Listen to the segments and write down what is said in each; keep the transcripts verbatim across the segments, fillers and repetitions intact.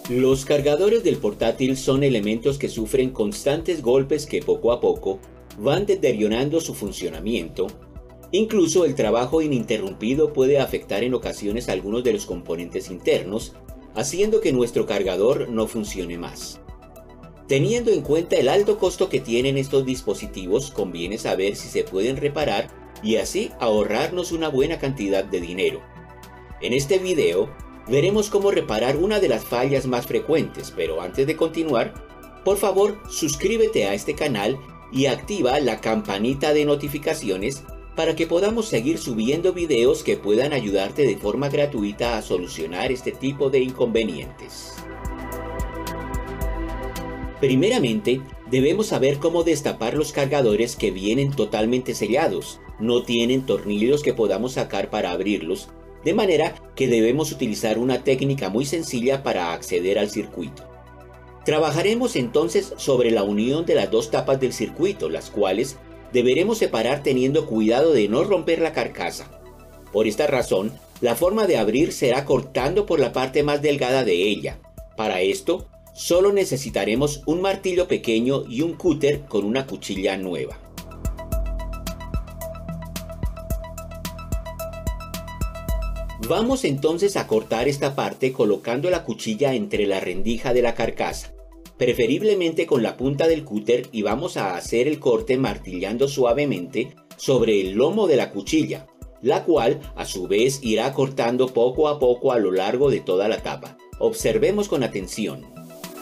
Los cargadores del portátil son elementos que sufren constantes golpes que poco a poco van deteriorando su funcionamiento. Incluso el trabajo ininterrumpido puede afectar en ocasiones algunos de los componentes internos, haciendo que nuestro cargador no funcione más. Teniendo en cuenta el alto costo que tienen estos dispositivos, conviene saber si se pueden reparar y así ahorrarnos una buena cantidad de dinero. En este video veremos cómo reparar una de las fallas más frecuentes, pero antes de continuar, por favor suscríbete a este canal y activa la campanita de notificaciones para que podamos seguir subiendo videos que puedan ayudarte de forma gratuita a solucionar este tipo de inconvenientes. Primeramente, debemos saber cómo destapar los cargadores que vienen totalmente sellados. No tienen tornillos que podamos sacar para abrirlos, de manera que debemos utilizar una técnica muy sencilla para acceder al circuito. Trabajaremos entonces sobre la unión de las dos tapas del circuito, las cuales deberemos separar teniendo cuidado de no romper la carcasa. Por esta razón, la forma de abrir será cortando por la parte más delgada de ella. Para esto, solo necesitaremos un martillo pequeño y un cúter con una cuchilla nueva. Vamos entonces a cortar esta parte colocando la cuchilla entre la rendija de la carcasa, preferiblemente con la punta del cúter, y vamos a hacer el corte martillando suavemente sobre el lomo de la cuchilla, la cual a su vez irá cortando poco a poco a lo largo de toda la tapa. Observemos con atención.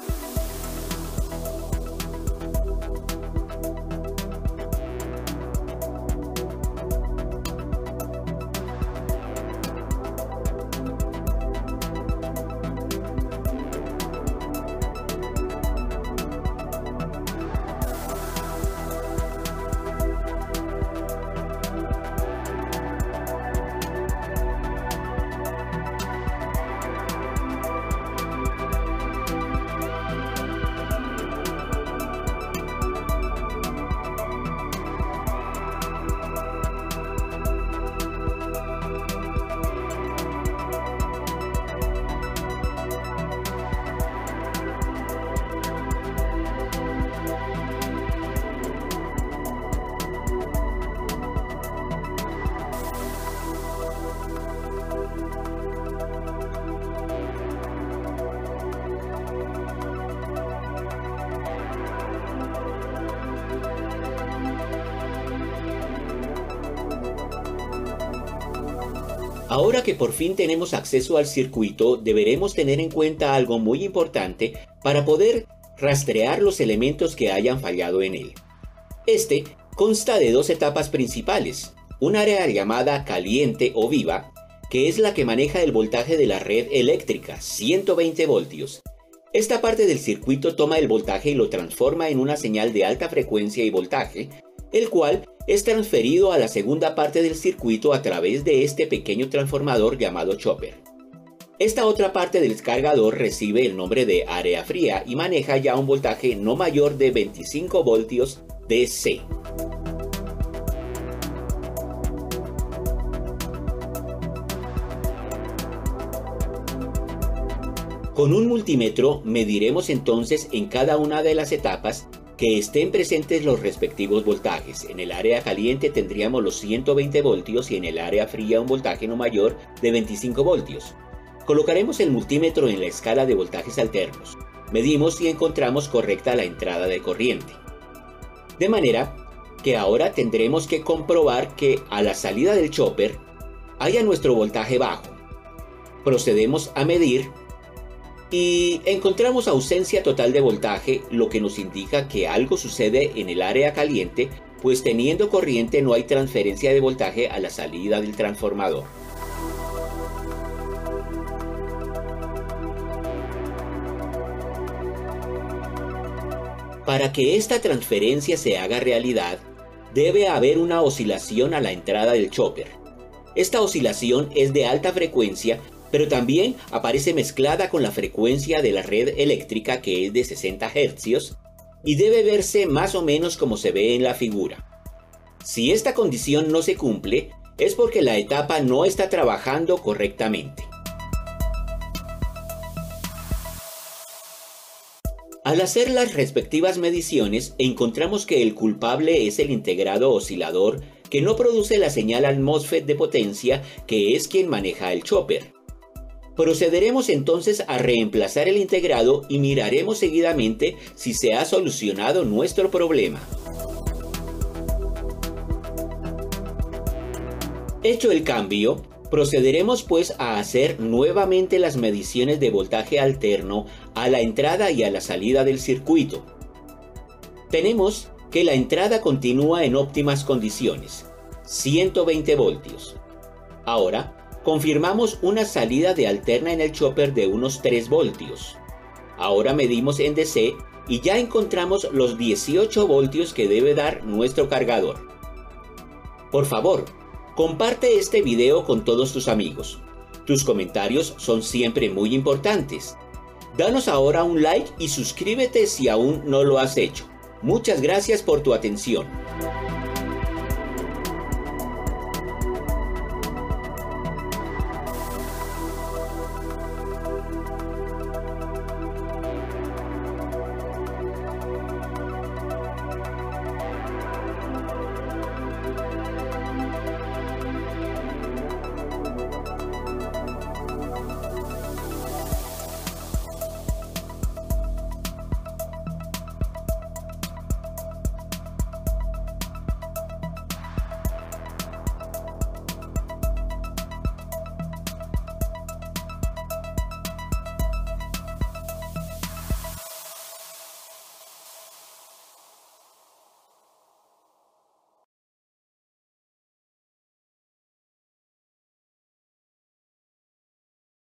Ahora que por fin tenemos acceso al circuito, deberemos tener en cuenta algo muy importante para poder rastrear los elementos que hayan fallado en él. Este consta de dos etapas principales, un área llamada caliente o viva, que es la que maneja el voltaje de la red eléctrica, ciento veinte voltios. Esta parte del circuito toma el voltaje y lo transforma en una señal de alta frecuencia y voltaje, el cual es transferido a la segunda parte del circuito a través de este pequeño transformador llamado chopper. Esta otra parte del cargador recibe el nombre de área fría y maneja ya un voltaje no mayor de veinticinco voltios D C. Con un multímetro mediremos entonces en cada una de las etapas que estén presentes los respectivos voltajes. En el área caliente tendríamos los ciento veinte voltios y en el área fría un voltaje no mayor de veinticinco voltios. Colocaremos el multímetro en la escala de voltajes alternos. Medimos y encontramos correcta la entrada de corriente. De manera que ahora tendremos que comprobar que a la salida del chopper haya nuestro voltaje bajo. Procedemos a medir y encontramos ausencia total de voltaje, lo que nos indica que algo sucede en el área caliente, pues teniendo corriente no hay transferencia de voltaje a la salida del transformador. Para que esta transferencia se haga realidad, debe haber una oscilación a la entrada del chopper. Esta oscilación es de alta frecuencia, pero también aparece mezclada con la frecuencia de la red eléctrica, que es de sesenta hercios, y debe verse más o menos como se ve en la figura. Si esta condición no se cumple, es porque la etapa no está trabajando correctamente. Al hacer las respectivas mediciones, encontramos que el culpable es el integrado oscilador que no produce la señal al MOSFET de potencia, que es quien maneja el chopper. Procederemos entonces a reemplazar el integrado y miraremos seguidamente si se ha solucionado nuestro problema. Hecho el cambio, procederemos pues a hacer nuevamente las mediciones de voltaje alterno a la entrada y a la salida del circuito. Tenemos que la entrada continúa en óptimas condiciones, ciento veinte voltios. Ahora, confirmamos una salida de alterna en el chopper de unos tres voltios. Ahora medimos en D C y ya encontramos los dieciocho voltios que debe dar nuestro cargador. Por favor, comparte este video con todos tus amigos. Tus comentarios son siempre muy importantes. Danos ahora un like y suscríbete si aún no lo has hecho. Muchas gracias por tu atención.